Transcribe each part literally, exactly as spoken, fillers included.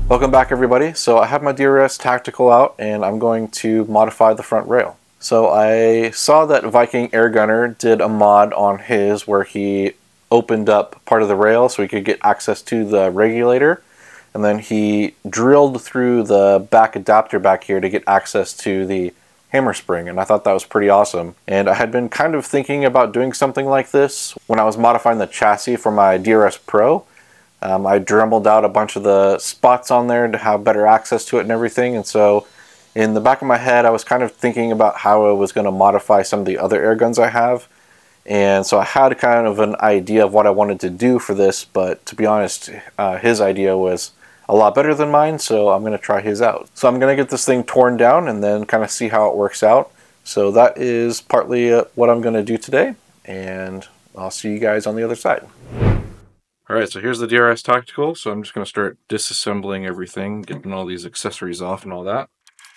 Welcome back, everybody. So I have my D R S Tactical out and I'm going to modify the front rail. So I saw that Viking Airgunner did a mod on his where he opened up part of the rail so he could get access to the regulator, and then he drilled through the back adapter back here to get access to the hammer spring, and I thought that was pretty awesome. And I had been kind of thinking about doing something like this when I was modifying the chassis for my D R S Pro. Um, I dremeled out a bunch of the spots on there to have better access to it and everything, and so in the back of my head I was kind of thinking about how I was going to modify some of the other air guns I have, and so I had kind of an idea of what I wanted to do for this, but to be honest, uh, his idea was a lot better than mine, so I'm going to try his out. So I'm going to get this thing torn down and then kind of see how it works out. So that is partly uh, what I'm going to do today, and I'll see you guys on the other side. Alright, so here's the D R S Tactical, so I'm just going to start disassembling everything, getting all these accessories off and all that.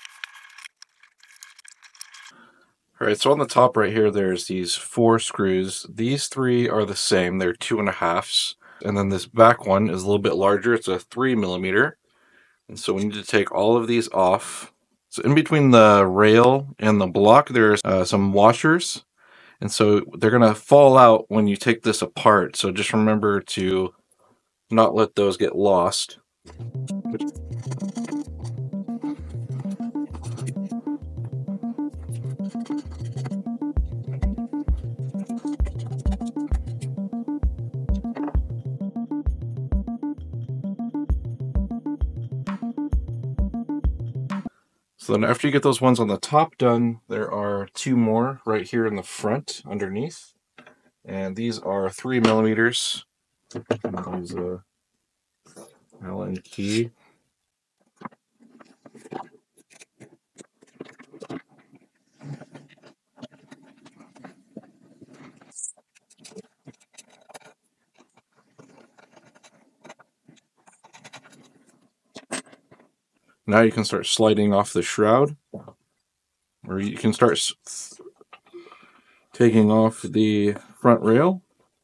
Alright, so on the top right here there's these four screws. These three are the same, they're two and a halves. And then this back one is a little bit larger, it's a three millimeter. And so we need to take all of these off. So in between the rail and the block there's uh, some washers. And so they're going to fall out when you take this apart. So just remember to not let those get lost. So then after you get those ones on the top done, there are two more right here in the front underneath. And these are three millimeters. Use a Allen key. Now you can start sliding off the shroud, or you can start taking off the front rail.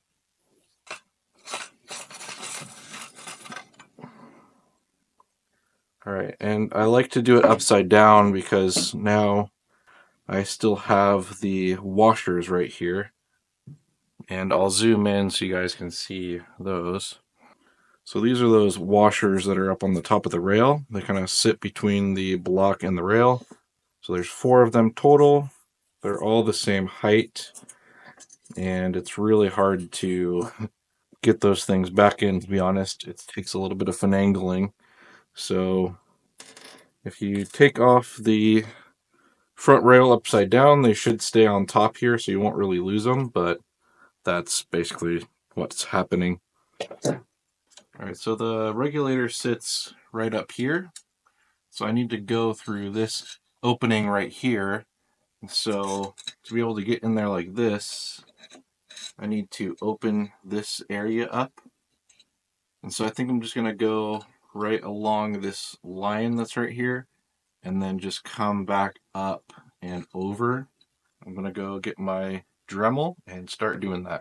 Alright, and I like to do it upside down because now I still have the washers right here. And I'll zoom in so you guys can see those. So these are those washers that are up on the top of the rail. They kind of sit between the block and the rail. So there's four of them total. They're all the same height. And it's really hard to get those things back in, to be honest. It takes a little bit of finagling. So if you take off the front rail upside down, they should stay on top here, so you won't really lose them, but that's basically what's happening. Alright, so the regulator sits right up here. So I need to go through this opening right here. So to be able to get in there like this, I need to open this area up. And so I think I'm just going to go right along this line that's right here, and then just come back up and over. I'm going to go get my Dremel and start doing that.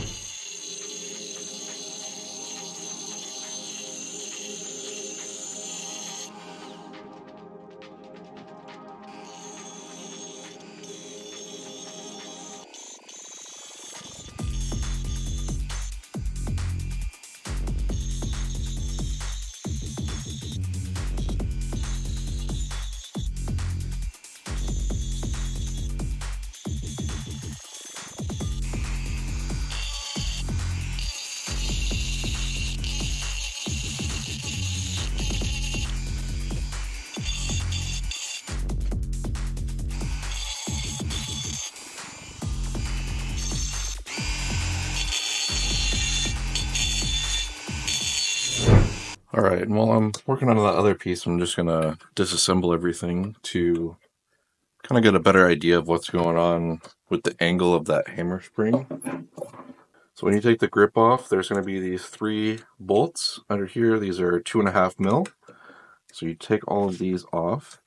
Alright, and while I'm working on that other piece, I'm just going to disassemble everything to kind of get a better idea of what's going on with the angle of that hammer spring. So when you take the grip off, there's going to be these three bolts under here. These are two and a half mil. So you take all of these off.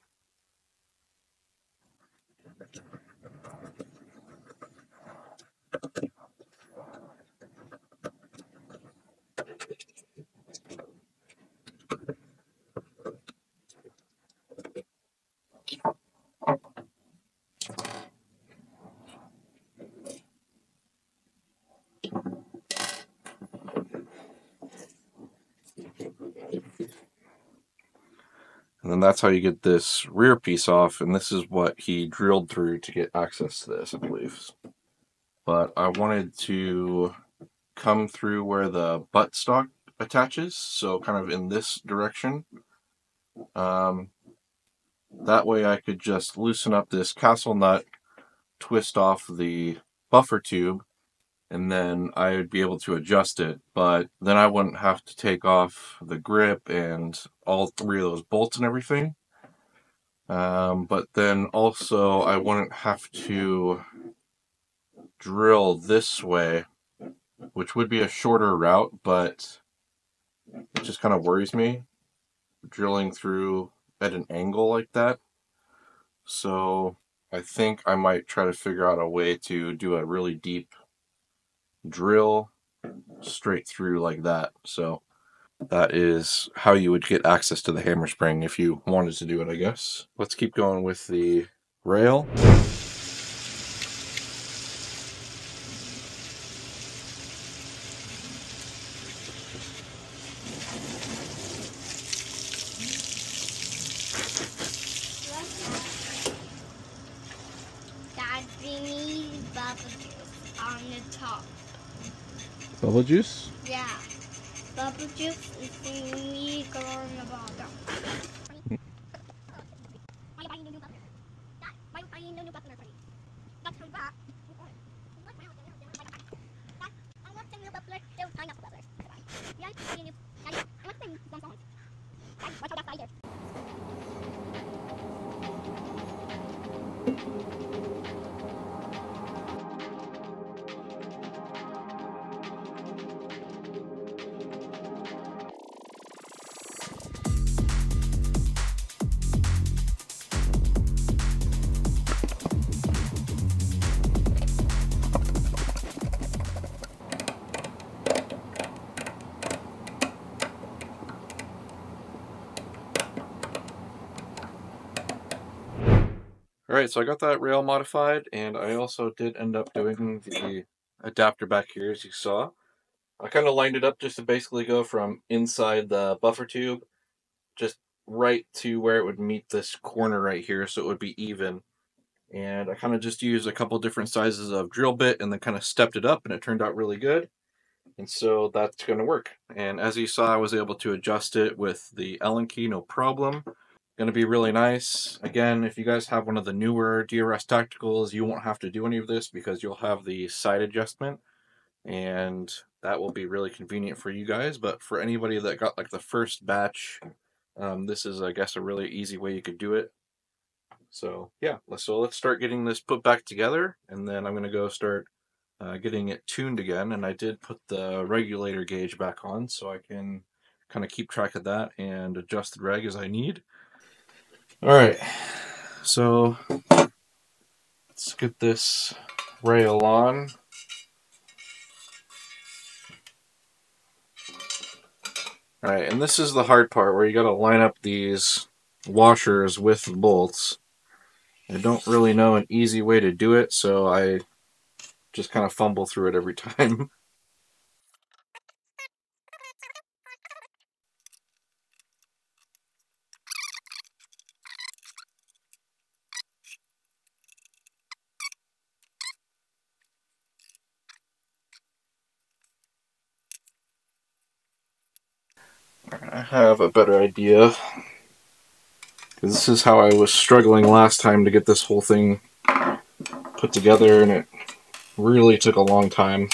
then that's how you get this rear piece off, and this is what he drilled through to get access to this, I believe. But I wanted to come through where the buttstock attaches, so kind of in this direction. Um, that way I could just loosen up this castle nut, twist off the buffer tube, and then I would be able to adjust it, but then I wouldn't have to take off the grip and all three of those bolts and everything. Um, but then also I wouldn't have to drill this way, which would be a shorter route, but it just kind of worries me, drilling through at an angle like that. So I think I might try to figure out a way to do a really deep drill straight through like that. So that is how you would get access to the hammer spring if you wanted to do it, I guess. Let's keep going with the rail. Dad, we need bubble juice on the top. Bubble juice? Yeah. Bubble juice is the need go on the bottom. Why are you buying a new bubbler? Dad, why are you buying a new bubbler for me? Dad, come back. Dad, I want the new bubbler. Don't find up the bubbler. Yeah, I want the new. Daddy, I want the new one song. Daddy, watch out that spider. Alright, so I got that rail modified, and I also did end up doing the adapter back here, as you saw. I kind of lined it up just to basically go from inside the buffer tube, just right to where it would meet this corner right here, so it would be even. And I kind of just used a couple different sizes of drill bit and then kind of stepped it up, and it turned out really good. And so that's going to work. And as you saw, I was able to adjust it with the Allen key, no problem. Going to be really nice. Again, if you guys have one of the newer D R S Tacticals, you won't have to do any of this because you'll have the side adjustment, and that will be really convenient for you guys. But for anybody that got like the first batch, um, this is, I guess, a really easy way you could do it. So yeah, so let's start getting this put back together, and then I'm going to go start uh, getting it tuned again. And I did put the regulator gauge back on so I can kind of keep track of that and adjust the reg as I need. Alright, so let's get this rail on. Alright, and this is the hard part where you gotta line up these washers with the bolts. I don't really know an easy way to do it, so I just kind of fumble through it every time. I have a better idea. This is how I was struggling last time to get this whole thing put together, and it really took a long time.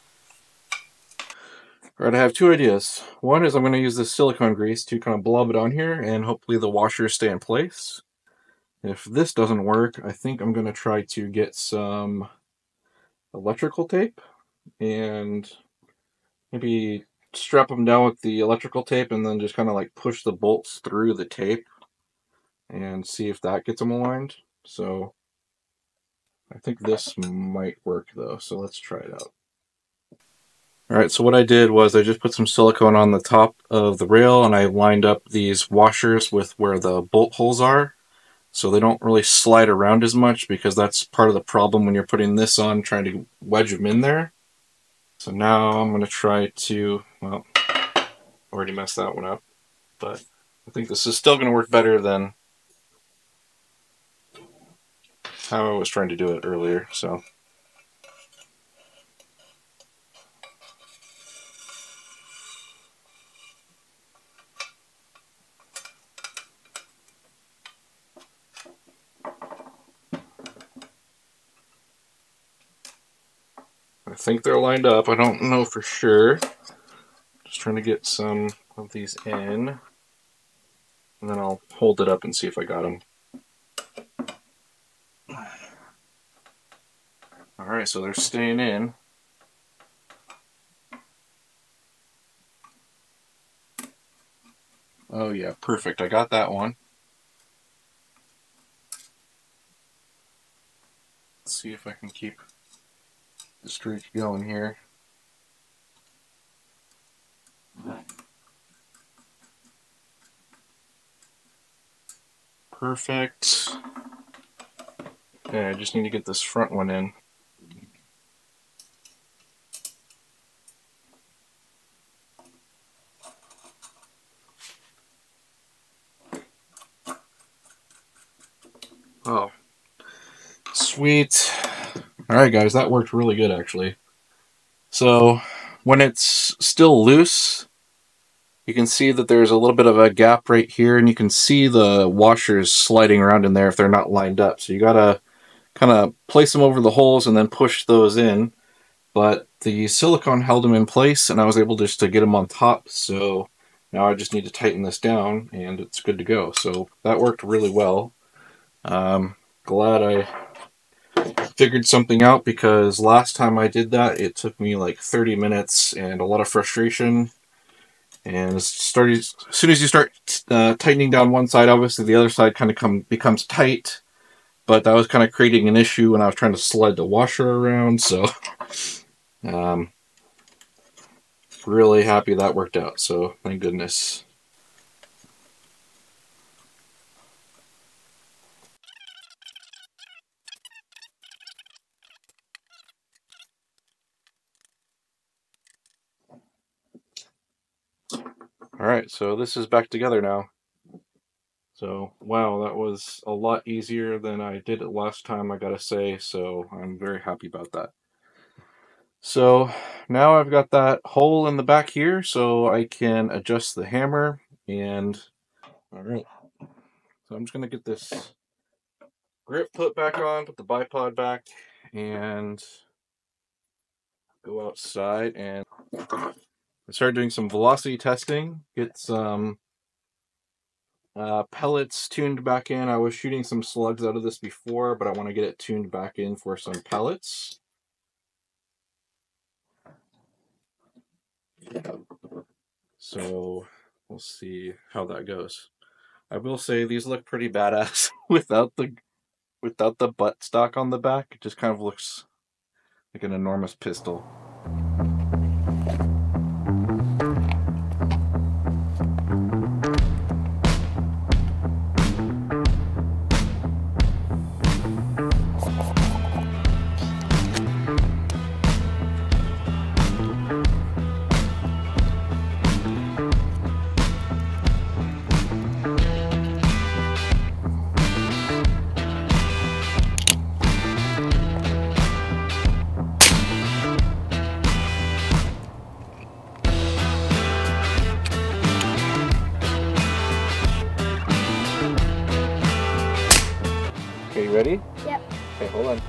Alright, I have two ideas. One is I'm going to use this silicone grease to kind of blob it on here, and hopefully the washers stay in place. If this doesn't work, I think I'm going to try to get some electrical tape and maybe strap them down with the electrical tape and then just kind of like push the bolts through the tape and see if that gets them aligned. So I think this might work though, so let's try it out. Alright, so what I did was I just put some silicone on the top of the rail, and I lined up these washers with where the bolt holes are, so they don't really slide around as much, because that's part of the problem when you're putting this on, trying to wedge them in there. So now I'm going to try to, well, already messed that one up, but I think this is still going to work better than how I was trying to do it earlier, so. I think they're lined up. I don't know for sure. Just trying to get some of these in, and then I'll hold it up and see if I got them. Alright, so they're staying in. Oh yeah, perfect. I got that one. Let's see if I can keep the streak going here. Perfect. Okay, I just need to get this front one in. Oh, sweet. Alright guys, that worked really good actually. So, when it's still loose, you can see that there's a little bit of a gap right here, and you can see the washers sliding around in there if they're not lined up. So you gotta kind of place them over the holes and then push those in. But the silicone held them in place, and I was able just to get them on top. So now I just need to tighten this down, and it's good to go. So that worked really well. Um, glad I figured something out, because last time I did that, it took me like thirty minutes and a lot of frustration. And started, as soon as you start uh, tightening down one side, obviously the other side kind of come becomes tight. But that was kind of creating an issue when I was trying to slide the washer around. So, um, really happy that worked out. So, thank goodness. Alright, so this is back together now. So, wow, that was a lot easier than I did it last time, I gotta say, so I'm very happy about that. So, now I've got that hole in the back here, so I can adjust the hammer, and, alright. So I'm just gonna get this grip put back on, put the bipod back, and go outside and start doing some velocity testing, get some uh, pellets tuned back in. I was shooting some slugs out of this before, but I want to get it tuned back in for some pellets. So we'll see how that goes. I will say these look pretty badass without the without the butt stock on the back. It just kind of looks like an enormous pistol. Okay, you ready? Yep. Okay, hold on.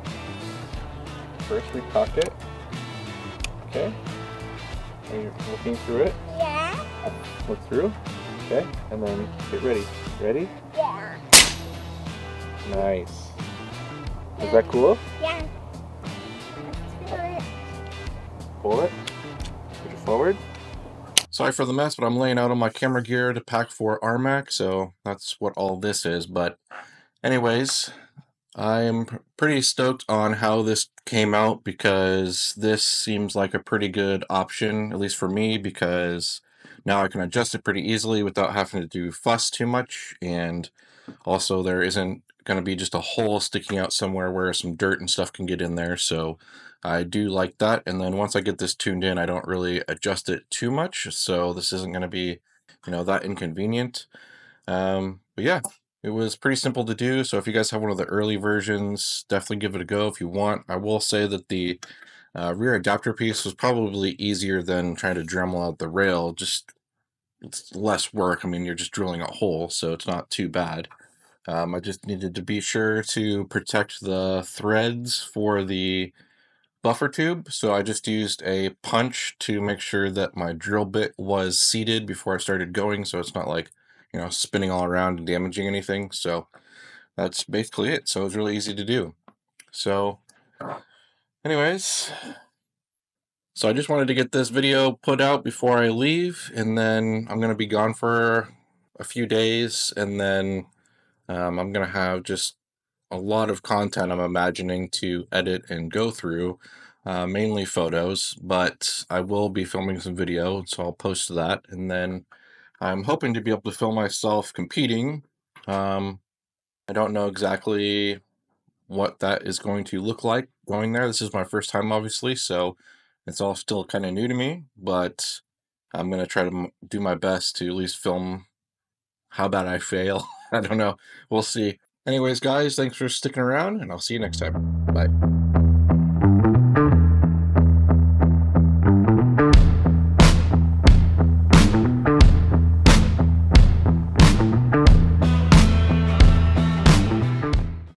First we cock it. Okay. And you're looking through it. Yeah. Look through. Okay. And then get ready. Ready? Yeah. Nice. Is that cool? Yeah. Let's do it. Pull it. Push it forward. Sorry for the mess, but I'm laying out all my camera gear to pack for R MAC, so that's what all this is. But anyways, I'm pretty stoked on how this came out, because this seems like a pretty good option, at least for me, because now I can adjust it pretty easily without having to do fuss too much, and also there isn't going to be just a hole sticking out somewhere where some dirt and stuff can get in there, so I do like that. And then once I get this tuned in, I don't really adjust it too much, so this isn't going to be you know, that inconvenient. Um, but yeah, it was pretty simple to do. So if you guys have one of the early versions, definitely give it a go if you want. I will say that the uh, rear adapter piece was probably easier than trying to Dremel out the rail. Just it's less work. I mean, you're just drilling a hole, so it's not too bad. Um, I just needed to be sure to protect the threads for the buffer tube. So I just used a punch to make sure that my drill bit was seated before I started going, so it's not like, you know, spinning all around and damaging anything. So that's basically it. So it's really easy to do. So anyways, so I just wanted to get this video put out before I leave, and then I'm going to be gone for a few days, and then um, I'm going to have just a lot of content I'm imagining to edit and go through, uh, mainly photos, but I will be filming some video, so I'll post that, and then I'm hoping to be able to film myself competing. Um, I don't know exactly what that is going to look like going there. This is my first time, obviously, so it's all still kind of new to me, but I'm going to try to do my best to at least film how bad I fail. I don't know. We'll see. Anyways, guys, thanks for sticking around, and I'll see you next time. Bye.